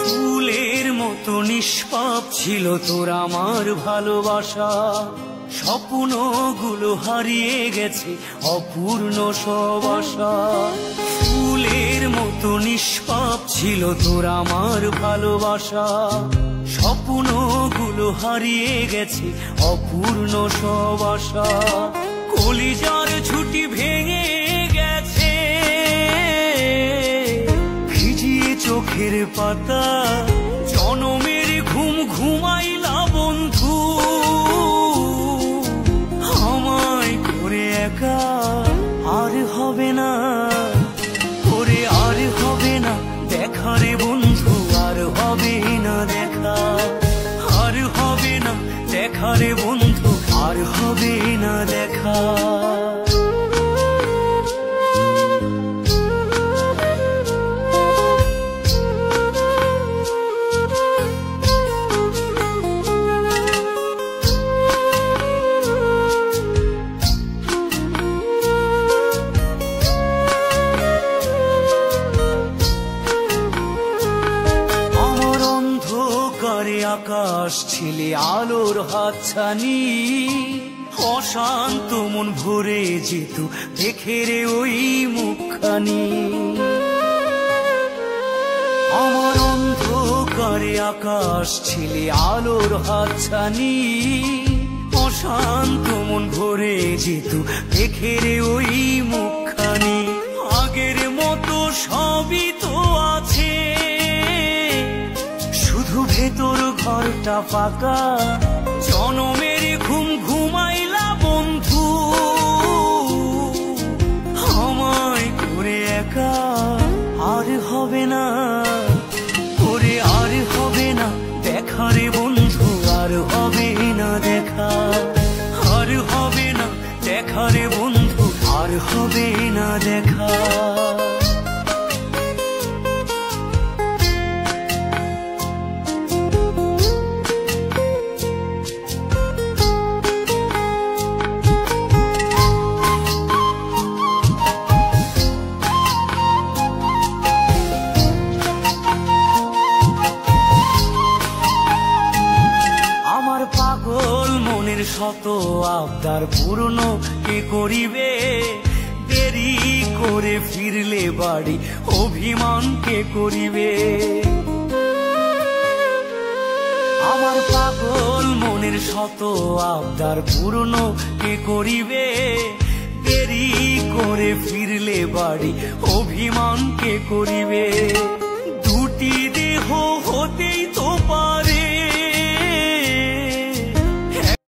ফুলের মতো নিষ্পাপ ছিল তোর আমার ভালোবাসা, স্বপ্নগুলো হারিয়ে গেছে অপূর্ণ সব আশা। ফুলের মতো নিষ্পাপ ছিল তোর আমার ভালোবাসা, স্বপ্নগুলো হারিয়ে গেছে অপূর্ণ সব আশা। কলিজার ছুটি ভেঙে গেছে ভিজিয়ে চোখের পাতা, জনমের ঘুম ঘুমাইলা বন্ধু আমায় করে একা। আর হবে না করে, আর হবে না দেখা রে বন্ধু, আর হবে না দেখা, আর হবে না দেখা রে বন্ধু, আর হবে না দেখা। আকাশ ছিলে আলোর হাতছানি, অশান্ত মন ভরে যেত দেখে রে ওই মুখখানি। আমার অন্ধকারে আকাশ ছিলে আলোর হাতছানি, অশান্ত মন ভরে যেত দেখে রে ওই মুখখানি। আগের মতো সবই তো আছে, ভেতর ঘরটা ফাঁকা, জনমের ঘুম ঘুমাইলা বন্ধু আমায় করে একা। আর হবে না করে, আর হবে না দেখা রে বন্ধু, আর হবে না দেখা, আর হবে না দেখা রে বন্ধু, আর হবে না দেখা। পাগল মনের শত আবদার পূর্ণ কে করিবে, দেরি করে ফিরলে বাড়ি অভিমান কে করিবে। আমার পাগল মনের শত আবদার পূর্ণ কে করিবে, দেরি করে ফিরলে বাড়ি অভিমান কে করিবে। দুটি